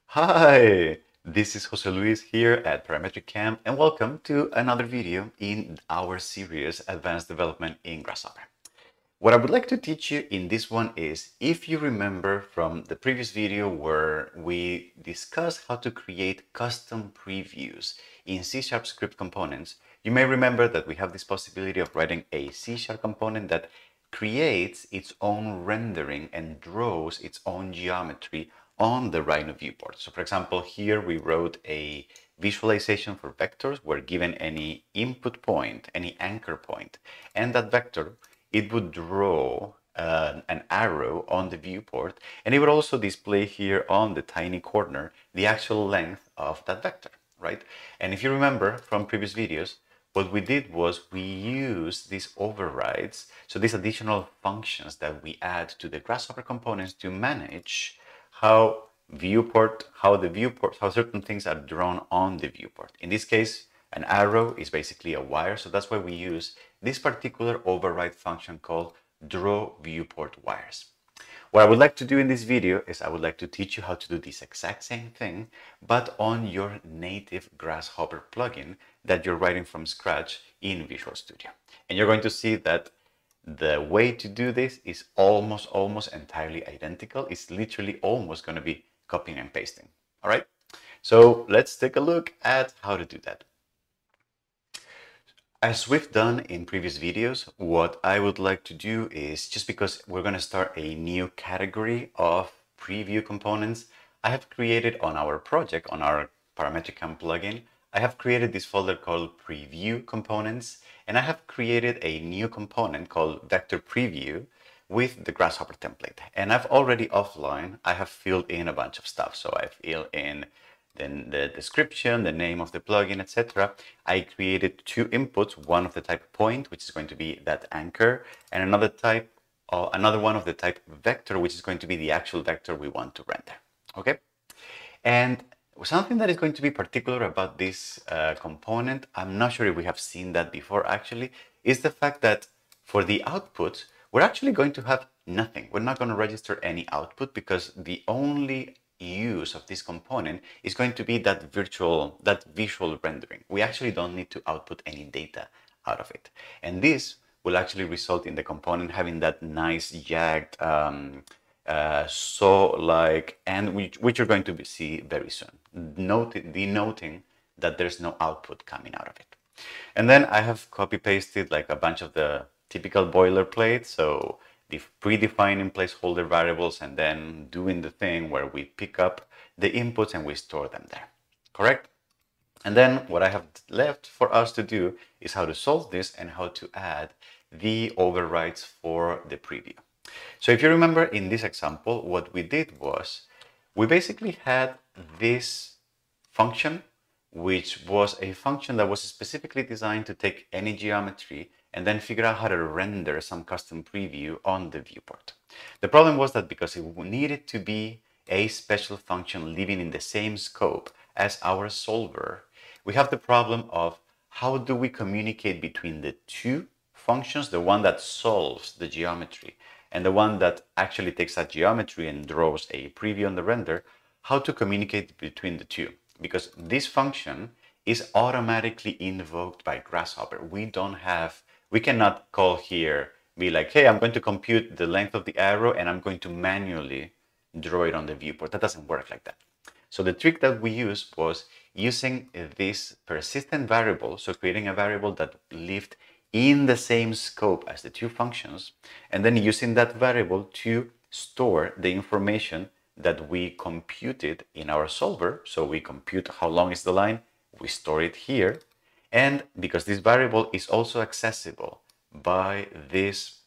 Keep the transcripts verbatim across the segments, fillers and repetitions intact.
Hi, this is Jose Luis here at Parametric Camp, and welcome to another video in our series Advanced Development in Grasshopper. What I would like to teach you in this one is, if you remember from the previous video where we discussed how to create custom previews in C Sharp script components, you may remember that we have this possibility of writing a C Sharp component that creates its own rendering and draws its own geometry on the Rhino viewport. So for example, here we wrote a visualization for vectors where given any input point, any anchor point, and that vector, it would draw uh, an arrow on the viewport, and it would also display here on the tiny corner the actual length of that vector, right? And if you remember from previous videos, what we did was we used these overrides, so these additional functions that we add to the Grasshopper components to manage how viewport, how the viewport, how certain things are drawn on the viewport. In this case, an arrow is basically a wire, so that's why we use this particular override function called draw viewport wires. What I would like to do in this video is I would like to teach you how to do this exact same thing, but on your native Grasshopper plugin that you're writing from scratch in Visual Studio. And you're going to see that the way to do this is almost, almost entirely identical. It's literally almost going to be copying and pasting. All right. So let's take a look at how to do that. As we've done in previous videos, what I would like to do is, just because we're going to start a new category of preview components, I have created on our project, on our Parametric Camp plugin, I have created this folder called Preview Components, and I have created a new component called Vector Preview with the Grasshopper template. And I've already offline, I have filled in a bunch of stuff. So I've filled in then the description, the name of the plugin, et cetera. I created two inputs, one of the type point, which is going to be that anchor, and another type, uh, another one of the type vector, which is going to be the actual vector we want to render. Okay, and something that is going to be particular about this uh, component, I'm not sure if we have seen that before actually, is the fact that for the output, we're actually going to have nothing. We're not going to register any output because the only use of this component is going to be that virtual, that visual rendering. We actually don't need to output any data out of it. And this will actually result in the component having that nice jagged um, uh, saw-like, and which, which you're going to see very soon, Note, denoting that there's no output coming out of it. And then I have copy-pasted like a bunch of the typical boilerplate, so the predefining placeholder variables and then doing the thing where we pick up the inputs and we store them there, correct? And then what I have left for us to do is how to solve this and how to add the overrides for the preview. So if you remember in this example, what we did was we basically had this function, which was a function that was specifically designed to take any geometry and then figure out how to render some custom preview on the viewport. The problem was that because it needed to be a special function living in the same scope as our solver, we have the problem of how do we communicate between the two functions, the one that solves the geometry and the one that actually takes that geometry and draws a preview on the render, how to communicate between the two. Because this function is automatically invoked by Grasshopper. We don't have, we cannot call here, be like, hey, I'm going to compute the length of the arrow and I'm going to manually draw it on the viewport. That doesn't work like that. So the trick that we used was using this persistent variable, so creating a variable that lived in the same scope as the two functions, and then using that variable to store the information that we computed in our solver. So we compute how long is the line, we store it here, and because this variable is also accessible by this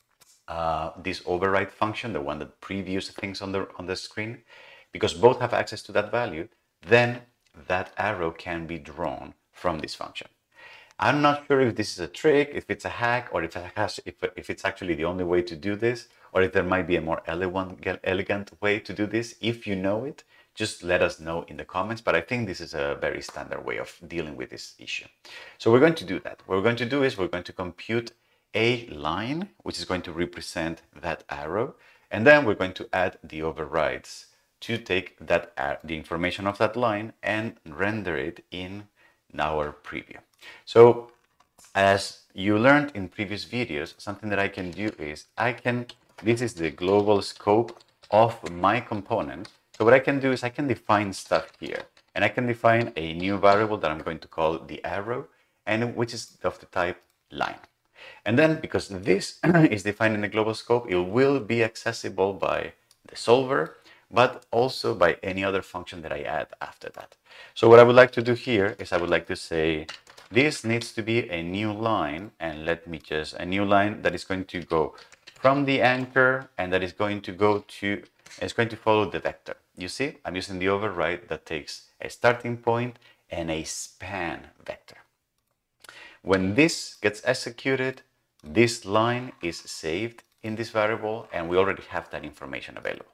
uh, this override function, the one that previews things on the on the screen, because both have access to that value, then that arrow can be drawn from this function. I'm not sure if this is a trick, if it's a hack, or if, it has, if, if it's actually the only way to do this, or if there might be a more elegant, elegant way to do this. If you know it, just let us know in the comments. But I think this is a very standard way of dealing with this issue. So we're going to do that. What we're going to do is we're going to compute a line, which is going to represent that arrow. And then we're going to add the overrides to take that uh, the information of that line and render it in our preview. So as you learned in previous videos, something that I can do is I can, this is the global scope of my component. So what I can do is I can define stuff here, and I can define a new variable that I'm going to call the arrow, and which is of the type line. And then because this is defined in the global scope, it will be accessible by the solver, but also by any other function that I add after that. So what I would like to do here is I would like to say, this needs to be a new line, and let me just, a new line that is going to go from the anchor, and that is going to go to, it's going to follow the vector. You see, I'm using the override that takes a starting point and a span vector. When this gets executed, this line is saved in this variable, and we already have that information available.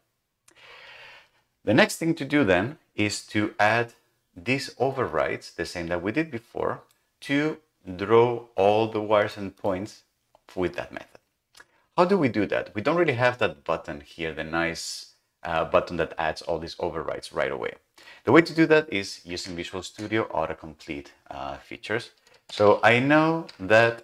The next thing to do then is to add these overrides, the same that we did before, to draw all the wires and points with that method. How do we do that? We don't really have that button here, the nice uh, button that adds all these overrides right away. The way to do that is using Visual Studio autocomplete uh, features. So I know that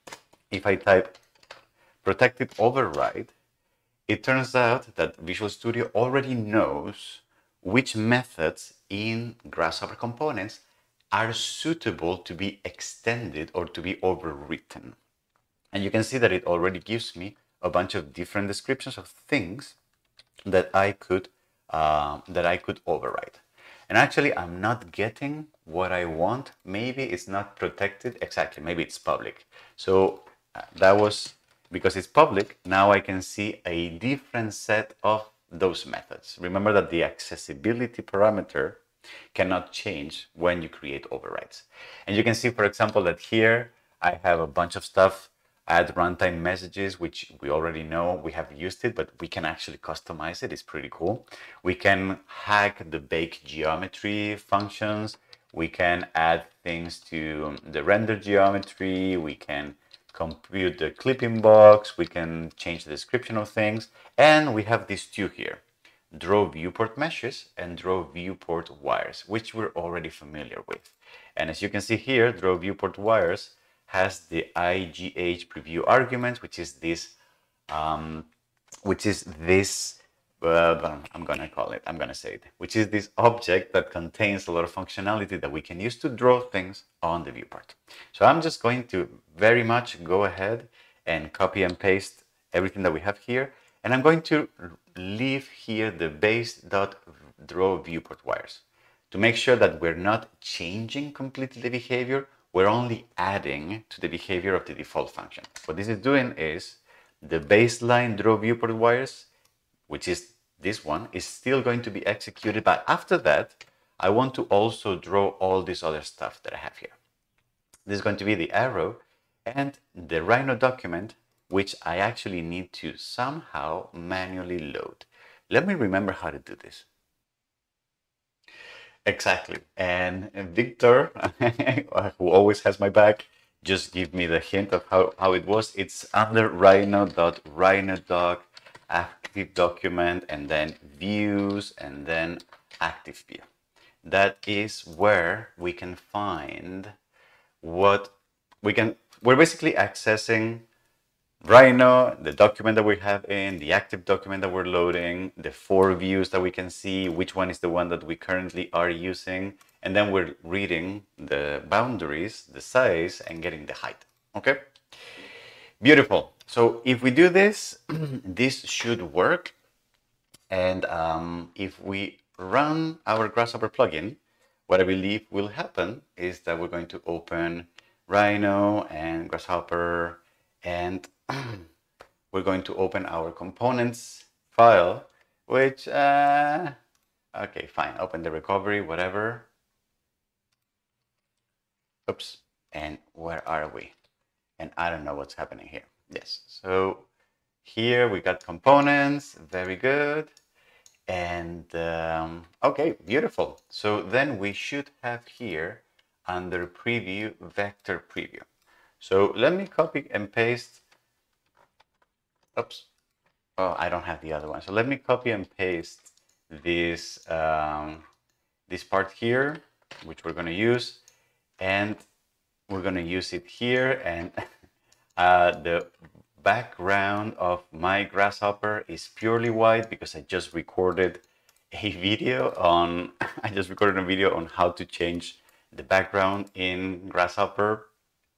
if I type protected override, it turns out that Visual Studio already knows which methods in Grasshopper components are suitable to be extended or to be overwritten. And you can see that it already gives me a bunch of different descriptions of things that I could uh, that I could override. And actually, I'm not getting what I want. Maybe it's not protected exactly. Maybe it's public. So uh, that was because it's public. Now I can see a different set of those methods. Remember that the accessibility parameter cannot change when you create overrides. And you can see, for example, that here I have a bunch of stuff. Add runtime messages, which we already know, we have used it, but we can actually customize it. It's pretty cool. We can hack the bake geometry functions. We can add things to the render geometry. We can compute the clipping box. We can change the description of things. And we have these two here, draw viewport meshes and draw viewport wires, which we're already familiar with. And as you can see here, draw viewport wires has the I G H preview argument, which is this, um, which is this, uh, I'm gonna call it, I'm gonna say it, which is this object that contains a lot of functionality that we can use to draw things on the viewport. So I'm just going to very much go ahead and copy and paste everything that we have here, and I'm going to leave here the base.draw viewport wires to make sure that we're not changing completely the behavior. We're only adding to the behavior of the default function. What this is doing is the baseline draw viewport wires, which is this one, is still going to be executed. But after that, I want to also draw all this other stuff that I have here. This is going to be the arrow and the Rhino document, which I actually need to somehow manually load. Let me remember how to do this. Exactly. And Victor, who always has my back, just give me the hint of how, how it was. It's under rhino.rhinodoc, active document, and then views, and then active view. That is where we can find what we can, we're basically accessing Rhino, the document that we have in, the active document that we're loading, the four views that we can see, which one is the one that we currently are using, and then we're reading the boundaries, the size, and getting the height. Okay? Beautiful. So if we do this, this should work. And um, if we run our Grasshopper plugin, what I believe will happen is that we're going to open Rhino and Grasshopper, and we're going to open our components file, which, uh, okay, fine, open the recovery, whatever. Oops, and where are we? And I don't know what's happening here. Yes, so here we got components, very good. And um, okay, beautiful. So then we should have here under preview, vector preview. So let me copy and paste. Oops. Oh, I don't have the other one. So let me copy and paste this um, this part here, which we're going to use, and we're going to use it here. And uh, the background of my grasshopper is purely white because I just recorded a video on I just recorded a video on how to change the background in Grasshopper.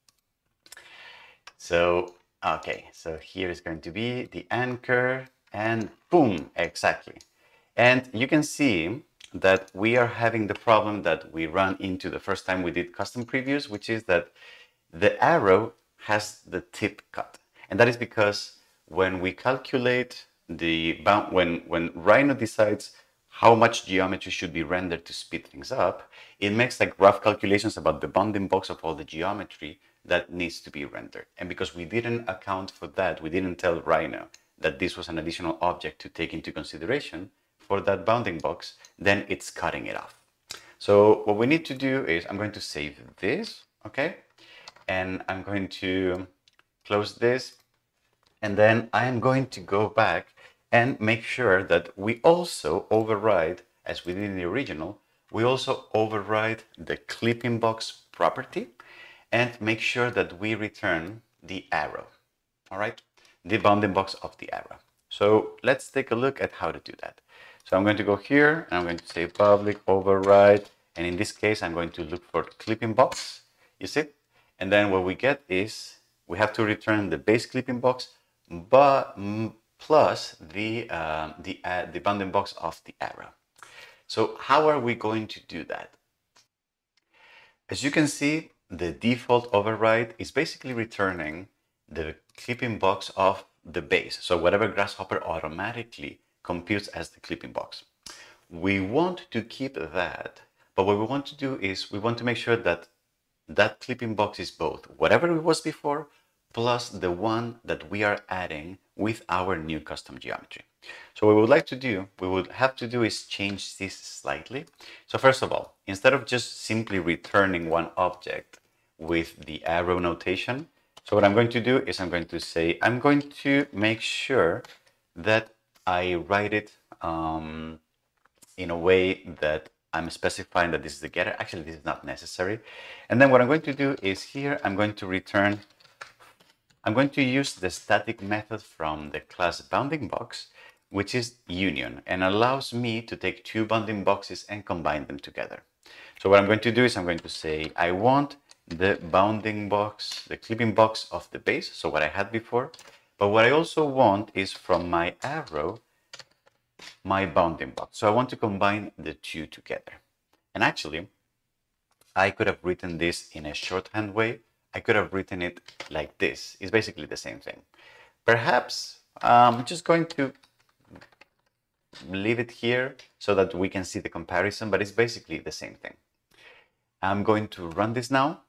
So okay, so here is going to be the anchor, and boom, exactly. And you can see that we are having the problem that we ran into the first time we did custom previews, which is that the arrow has the tip cut. And that is because when we calculate the bound, when, when Rhino decides how much geometry should be rendered to speed things up, it makes like rough calculations about the bounding box of all the geometry that needs to be rendered. And because we didn't account for that, we didn't tell Rhino that this was an additional object to take into consideration for that bounding box, then it's cutting it off. So what we need to do is I'm going to save this, okay? And I'm going to close this, and then I'm going to go back and make sure that we also override, as we did in the original, we also override the clipping box property and make sure that we return the arrow, all right? The bounding box of the arrow. So let's take a look at how to do that. So I'm going to go here and I'm going to say public override. And in this case, I'm going to look for clipping box, you see? And then what we get is we have to return the base clipping box, but mm, plus the, uh, the, uh, the bounding box of the arrow. So how are we going to do that? As you can see, the default override is basically returning the clipping box of the base. So whatever Grasshopper automatically computes as the clipping box. We want to keep that, but what we want to do is we want to make sure that that clipping box is both whatever it was before plus the one that we are adding with our new custom geometry. So what we would like to do, we would have to do is change this slightly. So first of all, instead of just simply returning one object with the arrow notation, so what I'm going to do is I'm going to say, I'm going to make sure that I write it um, in a way that I'm specifying that this is the getter. Actually, this is not necessary. And then what I'm going to do is here, I'm going to return, I'm going to use the static method from the class bounding box, which is union, and allows me to take two bounding boxes and combine them together. So what I'm going to do is I'm going to say, I want the bounding box, the clipping box of the base, so what I had before, but what I also want is from my arrow, my bounding box. So I want to combine the two together. And actually, I could have written this in a shorthand way. I could have written it like this. It's basically the same thing. Perhaps I'm just going to leave it here so that we can see the comparison, but it's basically the same thing. I'm going to run this now.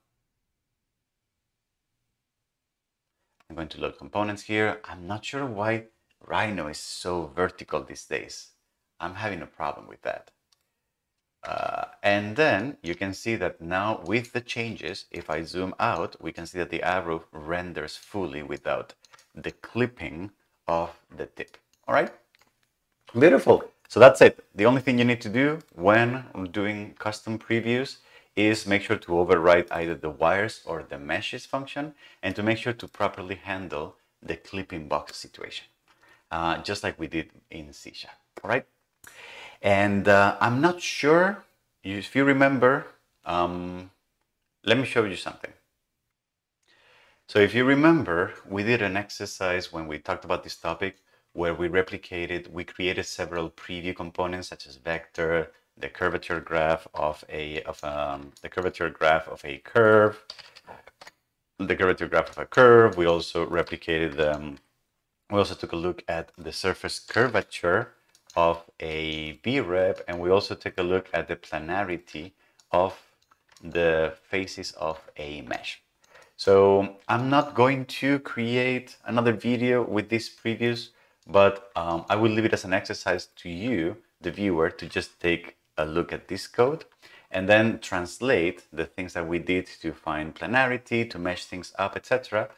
I'm going to load components here. I'm not sure why Rhino is so vertical these days. I'm having a problem with that. Uh, and then you can see that now with the changes, if I zoom out, we can see that the arrow renders fully without the clipping of the tip. All right, beautiful. So that's it. The only thing you need to do when doing custom previews is make sure to override either the wires or the meshes function, and to make sure to properly handle the clipping box situation, uh, just like we did in C Sharp. All right. And uh, I'm not sure if you remember, um, let me show you something. So if you remember, we did an exercise when we talked about this topic where we replicated, we created several preview components such as vector, the curvature graph of a, of um, the curvature graph of a curve, the curvature graph of a curve. We also replicated, um, we also took a look at the surface curvature of a V rep, and we also took a look at the planarity of the faces of a mesh. So I'm not going to create another video with these previews, but um, I will leave it as an exercise to you, the viewer, to just take a look at this code and then translate the things that we did to find planarity, to mesh things up, et cetera,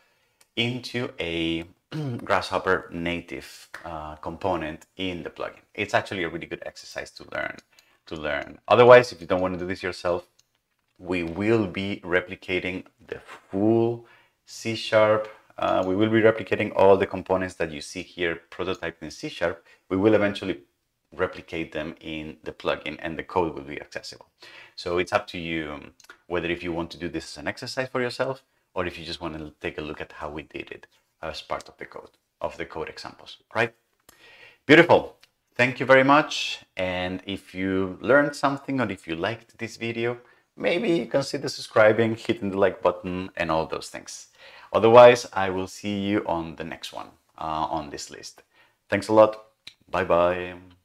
into a Grasshopper native uh, component in the plugin. It's actually a really good exercise to learn. To learn. Otherwise, if you don't want to do this yourself, we will be replicating the full C Sharp. Uh, we will be replicating all the components that you see here prototyped in C Sharp. We will eventually replicate them in the plugin and the code will be accessible. So it's up to you whether if you want to do this as an exercise for yourself or if you just want to take a look at how we did it as part of the code, of the code examples, right? Beautiful. Thank you very much. And if you learned something or if you liked this video, maybe consider subscribing, hitting the like button and all those things. Otherwise, I will see you on the next one uh, on this list. Thanks a lot. Bye-bye.